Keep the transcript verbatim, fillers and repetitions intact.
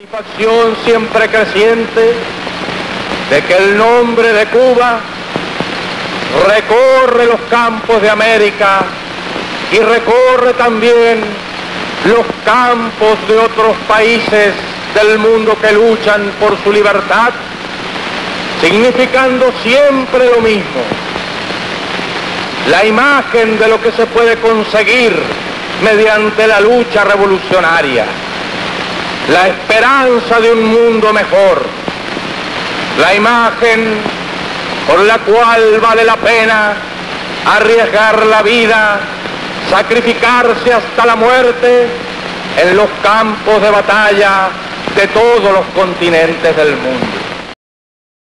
Satisfacción siempre creciente de que el nombre de Cuba recorre los campos de América y recorre también los campos de otros países del mundo que luchan por su libertad, significando siempre lo mismo: la imagen de lo que se puede conseguir mediante la lucha revolucionaria, la esperanza de un mundo mejor, la imagen por la cual vale la pena arriesgar la vida, sacrificarse hasta la muerte en los campos de batalla de todos los continentes del mundo.